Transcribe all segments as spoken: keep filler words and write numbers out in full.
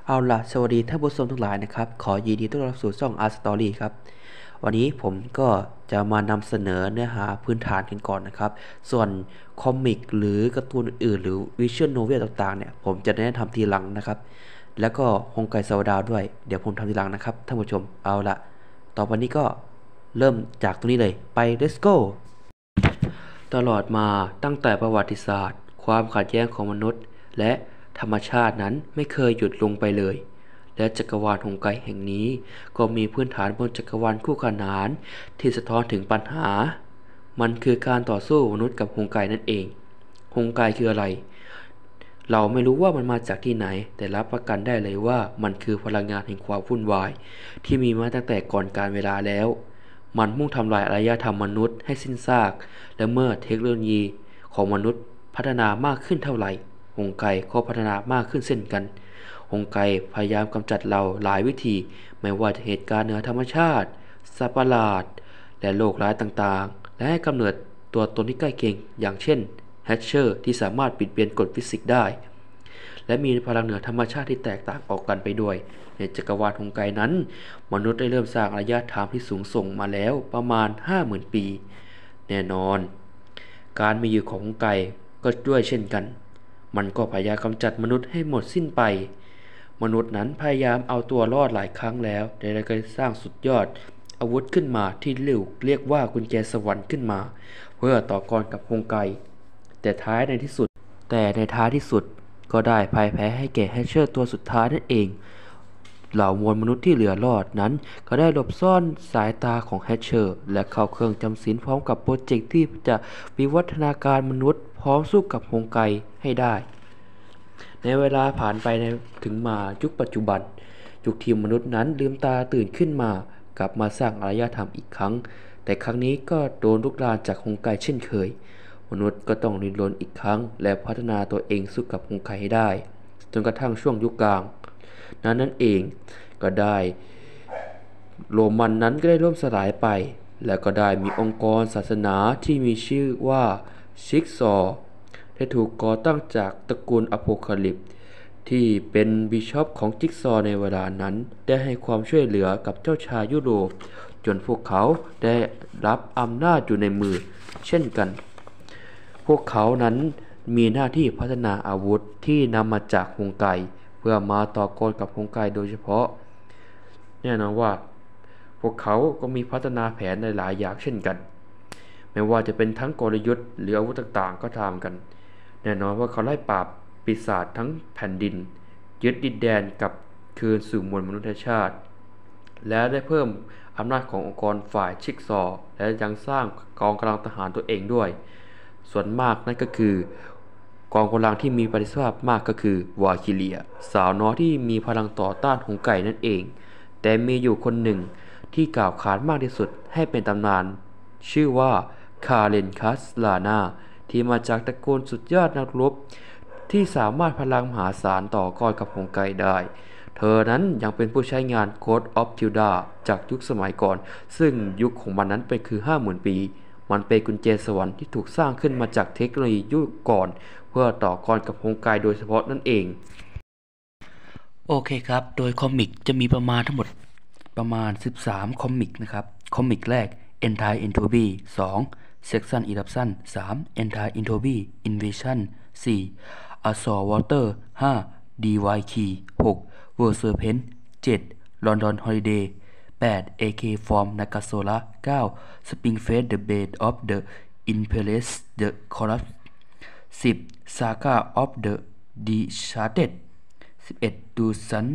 เอาล่ะสวัสดีท่านผู้ชมทั้งหลายนะครับขอยินดีต้อนรับสู่ช่อง Art Story ครับวันนี้ผมก็จะมานำเสนอเนื้อหาพื้นฐานกันก่อนนะครับส่วนคอมิกหรือการ์ตูนอื่นๆหรือวิชวลโนเวลต่างๆเนี่ยผมจะแนะนำทีหลังนะครับแล้วก็ฮงไกซาวดาวด้วยเดี๋ยวผมทำทีหลังนะครับท่านผู้ชมเอาล่ะต่อไปนี้ก็เริ่มจากตรงนี้เลยไป let's go ตลอดมาตั้งแต่ประวัติศาสตร์ความขัดแย้งของมนุษย์และธรรมชาตินั้นไม่เคยหยุดลงไปเลยและจักรวาลฮงไกแห่งนี้ก็มีพื้นฐานบนจักรวาลคู่ขนานที่สะท้อนถึงปัญหามันคือการต่อสู้มนุษย์กับฮงไกนั่นเองฮงไกคืออะไรเราไม่รู้ว่ามันมาจากที่ไหนแต่รับประกันได้เลยว่ามันคือพลังงานแห่งความวุ่นวายที่มีมาตั้งแต่ก่อนกาลเวลาแล้วมันมุ่งทำลายอารยธรรมมนุษย์ให้สิ้นซากและเมื่อเทคโนโลยีของมนุษย์พัฒนามากขึ้นเท่าไหร่ฮงไกก็พัฒนามากขึ้นเช่นกันฮงไกพยายามกำจัดเราหลายวิธีไม่ว่าจะเหตุการณ์เหนือธรรมชาติสัตว์ประหลาดและโรคร้ายต่างๆและให้กำเนิดตัวตนที่ใกล้เคียงอย่างเช่นแฮชเชอร์ที่สามารถปิดเปลี่ยนกฎฟิสิกส์ได้และมีพลังเหนือธรรมชาติที่แตกต่างออกกันไปด้วยในจักรวาลฮงไกนั้นมนุษย์ได้เริ่มสร้างอารยธรรมที่สูงส่งมาแล้วประมาณ ห้าหมื่น ปีแน่นอนการมีอยู่ของฮงไกก็ด้วยเช่นกันมันก็พยายามกำจัดมนุษย์ให้หมดสิ้นไปมนุษย์นั้นพยายามเอาตัวรอดหลายครั้งแล้วแต่ได้ก็สร้างสุดยอดอาวุธขึ้นมาที่เรียกเรียกว่ากุญแจสวรรค์ขึ้นมาเพื่อต่อกรกับฮงไกแต่ท้ายในที่สุดแต่ในท้ายที่สุดก็ได้พ่ายแพ้ให้แก่แฮชเชอร์ตัวสุดท้ายนั่นเองเหล่ามวลมนุษย์ที่เหลือรอดนั้นก็ได้หลบซ่อนสายตาของแฮชเชอร์และเข้าเครื่องจำศีลพร้อมกับโปรเจกต์ที่จะวิวัฒนาการมนุษย์พร้อมสู้กับฮงไกให้ได้ในเวลาผ่านไปในถึงมายุคปัจจุบันยุคที่มนุษย์นั้นลืมตาตื่นขึ้นมากลับมาสร้างอารยธรรมอีกครั้งแต่ครั้งนี้ก็โดนลุกลามจากฮงไกเช่นเคยมนุษย์ก็ต้องดิ้นรนอีกครั้งและพัฒนาตัวเองสู้กับฮงไกให้ได้จนกระทั่งช่วงยุคกลางนั้นนั่นเองก็ได้โรมันนั้นก็ได้ล่มสลายไปและก็ได้มีองค์กรศาสนาที่มีชื่อว่าชิกซอได้ถูกก่อตั้งจากตระกูลอโพคาลิปส์ที่เป็นบิชอปของจิ๊กซอในเวลานั้นได้ให้ความช่วยเหลือกับเจ้าชายยุโรปจนพวกเขาได้รับอำนาจอยู่ในมือเช่นกันพวกเขานั้นมีหน้าที่พัฒนาอาวุธที่นำมาจากฮงไกเพื่อมาต่อกรกับฮงไกโดยเฉพาะแน่นอนว่าพวกเขาก็มีพัฒนาแผนหลายๆอย่างเช่นกันไม่ว่าจะเป็นทั้งกลยุทธ์หรืออาวุธต่างๆก็ตามกันแน่นอนว่าเขาไล่ปราบปีศาจทั้งแผ่นดินยึดดินแดนกลับคืนสู่มวลมนุษยชาติและได้เพิ่มอำนาจขององค์กรฝ่ายชิกซอและยังสร้างกองกำลังทหารตัวเองด้วยส่วนมากนั่นก็คือกองกำลังที่มีประสิทธิภาพมากก็คือวาคิเลียสาวน้อยที่มีพลังต่อต้านฮงไกนั่นเองแต่มีอยู่คนหนึ่งที่กล่าวขานมากที่สุดให้เป็นตำนานชื่อว่าคาเรนคัสลานาที่มาจากตระกูลสุดยอดนักรบที่สามารถพลังมหาศาลต่อกรกับฮงไกได้เธอนั้นยังเป็นผู้ใช้งาน Code of Tilda จากยุคสมัยก่อนซึ่งยุคของมันนั้นเป็นคือ ห้าหมื่น ปีมันเป็นกุญแจสวรรค์ที่ถูกสร้างขึ้นมาจากเทคโนโลยียุคก่อนเพื่อต่อกรกับฮงไกโดยเฉพาะนั่นเองโอเคครับโดยคอมิกจะมีประมาณทั้งหมดประมาณสิบสามคอมิกนะครับคอมิกแรก Entire Entropy สอง Section Eruption สาม Entire Entropy Invasion สี่ Assault Water ห้า ดี วาย Key หก World Serpent เจ็ด London Holiday แปด เอ เค From Nagasola เก้า Spring Fate The Blade of the Imperious The Corrupt สิบ Saga of the Decharted สิบเอ็ด Dusan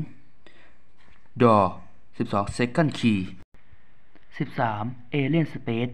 Door สิบสอง Second Key สิบสาม Alien Space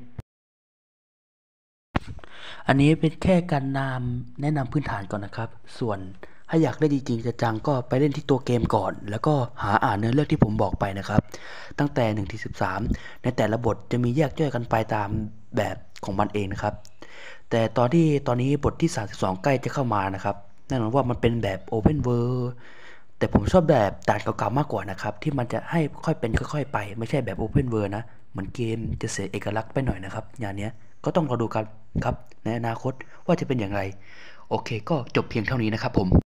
อันนี้เป็นแค่การนำแนะนำพื้นฐานก่อนนะครับส่วนถ้าอยากเล่นจริงๆจะจังก็ไปเล่นที่ตัวเกมก่อนแล้วก็หาอ่านเนื้อเรื่องที่ผมบอกไปนะครับตั้งแต่หนึ่งถึงสิบสามในแต่ละบทจะมีแยกย่อยกันไปตามแบบของมันเองนะครับแต่ตอนที่ตอนนี้บทที่สามสิบสองใกล้จะเข้ามานะครับแน่นอนว่ามันเป็นแบบ Open World แต่ผมชอบแบบด่านเก่าๆมากกว่านะครับที่มันจะให้ค่อยเป็นค่อยๆไปไม่ใช่แบบ Open World นะเหมือนเกมจะเสียเอกลักษณ์ไปหน่อยนะครับอย่างเนี้ยก็ต้องรอดูกันครับในอนาคตว่าจะเป็นอย่างไรโอเคก็จบเพียงเท่านี้นะครับผม